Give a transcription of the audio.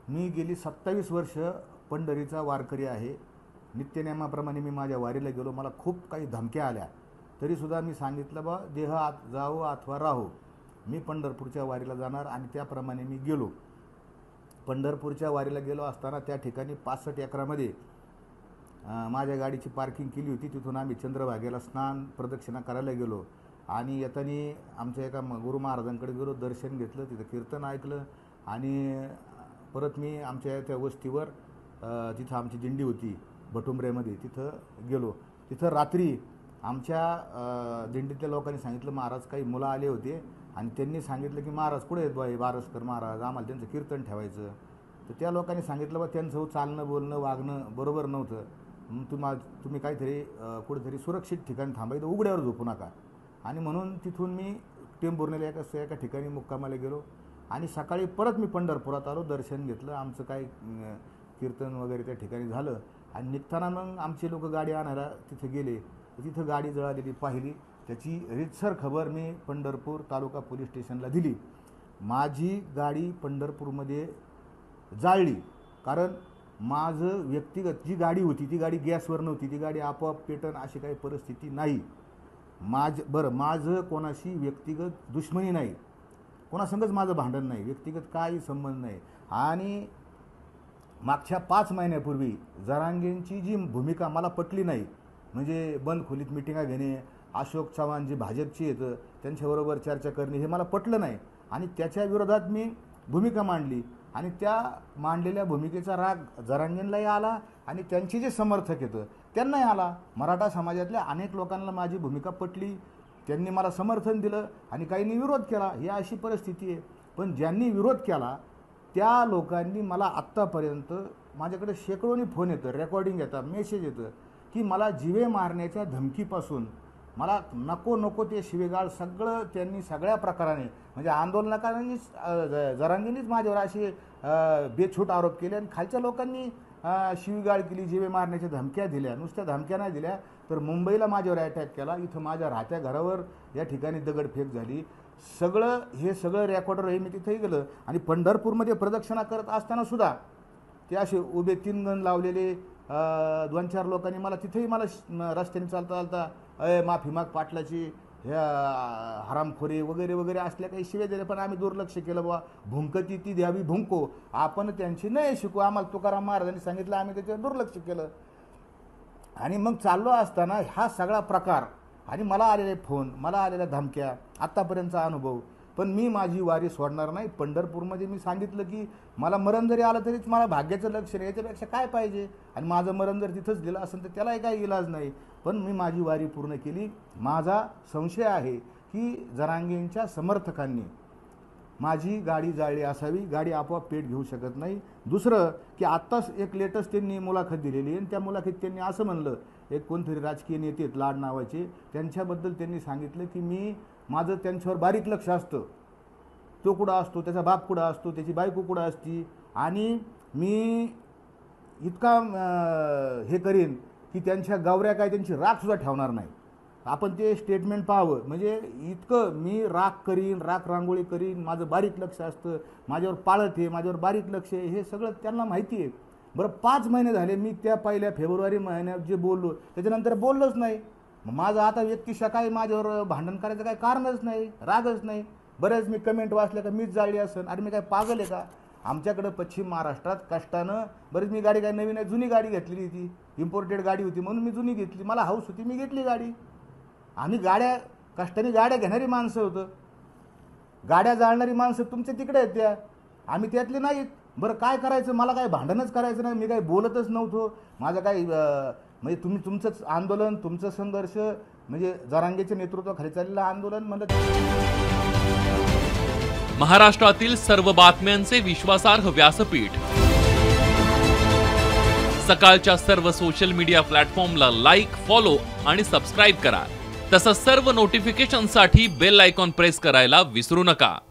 मी गेली 27 वर्ष पंढरीचा वारकरी आहे। नित्यनेमाप्रमाणे मी माझ्या वारीला गेलो। मला खूप काही धमक्या आल्या, तरीसुद्धा मी सांगितलं बा देह आत जाओ अथवा राहो, मी पंढरपूरच्या वारीला जाणार आणि त्याप्रमाणे मी गेलो। पंढरपूरच्या वारीला गेलो असताना त्या ठिकाणी 65 एकरामध्ये माझ्या गाडीची पार्किंग केली होती। तिथून आम्ही चंद्रभागेला स्नान प्रदक्षिणा करायला गेलो आणि येताना आमच्या एका गुरु महाराजांकडे गेलो, दर्शन घेतलं, तिथं कीर्तन ऐकलं आणि परत मी आमच्या त्या वस्तीवर तिथं आमची दिंडी होती भटुंबऱ्यामध्ये, तिथं गेलो। तिथं रात्री आमच्या दिंडीतल्या लोकांनी सांगितलं महाराज काही मुलं आले होते आणि त्यांनी सांगितलं की महाराज कुठे आहेत बाई बारसकर महाराज, आम्हाला त्यांचं कीर्तन ठेवायचं। तर त्या लोकांनी सांगितलं बा त्यांचं चालणं बोलणं वागणं बरोबर नव्हतं, तुम्ही काहीतरी कुठेतरी सुरक्षित ठिकाणी थांबायचं, उघड्यावर झोपू नका। आणि म्हणून तिथून मी टेंभुर्णीला एका ठिकाणी मुक्कामाला गेलो आणि सकाळी परत मी पंढरपुरात आलो, दर्शन घेतलं, आमचं काय कीर्तन वगैरे त्या ठिकाणी झालं आणि निघताना मग आमचे लोक गाडी आणायला तिथे गेले। तिथं गाडी जळालेली पाहिली, त्याची रीतसर खबर मी पंढरपूर तालुका पोलीस स्टेशनला दिली। माझी गाडी पंढरपूरमध्ये जाळली, कारण माझं व्यक्तिगत जी गाडी होती ती गाडी गॅसवर नव्हती, ती गाडी आपोआप पेटन अशी काही परिस्थिती नाही। माझं कोणाशी व्यक्तिगत दुश्मनी नाही, कोणासंगच माझं भांडण नाही, व्यक्तिगत काही संबंध नाही। आणि मागच्या 5 महिन्यापूर्वी जरांगेंची जी भूमिका मला पटली नाही, म्हणजे बंद खोलीत मिटिंगा घेणे, अशोक चव्हाण जे भाजपचे आहेत त्यांच्याबरोबर चर्चा करणे, हे मला पटलं नाही आणि त्याच्या विरोधात मी भूमिका मांडली आणि त्या मांडलेल्या भूमिकेचा राग जरांगेंलाही आला आणि त्यांचे जे समर्थक आहेत त्यांनाही आला। मराठा समाजातल्या अनेक लोकांना माझी भूमिका पटली, त्यांनी मला समर्थन दिलं आणि काहींनी विरोध केला, ही अशी परिस्थिती आहे। पण ज्यांनी विरोध केला त्या लोकांनी मला आत्तापर्यंत माझ्याकडे शेकडोनी फोन येतं, रेकॉर्डिंग येतात, मेसेज येतं की मला जीवे मारण्याच्या धमकीपासून मला नको ते शिवेगाळ सगळं त्यांनी सगळ्या प्रकाराने म्हणजे आंदोलनकारांनीच जरांगेंनीच माझ्यावर असे बेछूट आरोप केले आणि खालच्या लोकांनी शिवीगाळ केली, जीवे मारण्याच्या धमक्या दिल्या। नुसत्या धमक्या नाही दिल्या तर मुंबईला माझ्यावर अटॅक केला, इथं माझ्या राहत्या घरावर या ठिकाणी दगडफेक झाली। हे सगळं रेकॉर्डर आहे, मी तिथेही गेलं आणि पंढरपूरमध्ये प्रदक्षिणा करत असताना सुद्धा ते असे उभे 3 गण लावलेले 2-4 लोकांनी मला तिथेही मला रस्त्याने चालता माफी माग पाटलाची, ह्या हरामखोरी वगैरे वगैरे असल्या काही शिव्या दिल्या, पण आम्ही दुर्लक्ष केलं। बाबा भुंकती ती द्यावी भुंको, आपण त्यांची नाही शिकू, आम्हाला तुकाराम महाराजांनी सांगितलं, आम्ही त्याच्यावर दुर्लक्ष केलं। आणि मग चाललो असताना हा सगळा प्रकार आणि मला आलेले फोन, मला आलेल्या धमक्या, आत्तापर्यंतचा अनुभव, पण मी माझी वारी सोडणार नाही। पंढरपूरमध्ये मी सांगितलं की मला मरण जरी आलं तरीच मला भाग्याचं लक्ष नाही, याच्यापेक्षा काय पाहिजे, आणि माझं मरण जर तिथंच दिलं असेल तर त्यालाही काही इलाज नाही, पण मी माझी वारी पूर्ण केली। माझा संशय आहे की जरांगेंच्या समर्थकांनी माझी गाडी जाळली असावी, गाडी आपोआप पेट घेऊ शकत नाही। दुसरं की आत्ताच एक लेटेस्ट त्यांनी मुलाखत दिलेली आणि त्या मुलाखतीत त्यांनी असं म्हणलं, एक कोणतरी राजकीय नेते आहेत लाड नावाचे, त्यांच्याबद्दल त्यांनी सांगितलं की माझं त्यांच्यावर बारीक लक्ष असतं, तो कुठं असतो, त्याचा बाप कुठं असतो, त्याची बायको कुठं असती, आणि मी इतका हे करीन की त्यांच्या गावऱ्या काय त्यांची राखसुद्धा ठेवणार नाही। आपण ते स्टेटमेंट पाहावं, म्हणजे इतकं मी राख करीन, राख रांगोळी करीन, माझं बारीक लक्ष असतं, माझ्यावर पाळत आहे, माझ्यावर बारीक लक्ष आहे, हे सगळं त्यांना माहिती आहे। बरं 5 महिने झाले मी त्या पहिल्या फेब्रुवारी महिन्यात जे बोललो त्याच्यानंतर बोललोच नाही। माझं आता व्यक्तिशः काही माझ्यावर भांडण करायचं काही कारणच नाही, रागच नाही। बरेच मी कमेंट वाचल्या का मीच जाळली असेल, अरे मी काय पागल आहे का? आमच्याकडं पश्चिम महाराष्ट्रात कष्टानं बरेच मी गाडी काय नवीन आहे, जुनी गाडी घेतलेली, ती इम्पोर्टेड गाडी होती म्हणून मी जुनी घेतली, मला हौस होती मी घेतली गाडी। आम्ही कष्टाने गाड्या घेणारी माणसं होतं, गाड्या जाळणारी माणसं तुमच्या तिकडे आहेत त्या, आम्ही त्यातले नाहीत। बरं काय करायचं, मला काय भांडणच करायचं नाही, मी काही बोलतच नव्हतो, माझं काही म्हणजे तुमचंच आंदोलन, तुमचं संघर्ष, म्हणजे जरांगेच्या नेतृत्वाखाली चाललेलं आंदोलन म्हणलं। महाराष्ट्रातील सर्व बातम्यांचे विश्वासार्ह व्यासपीठ, सकाळच्या सर्व सोशल मीडिया प्लॅटफॉर्मला लाईक, फॉलो आणि सबस्क्राईब करा। तसंच सर्व नोटिफिकेशनसाठी बेल आयकॉन प्रेस करायला विसरू नका।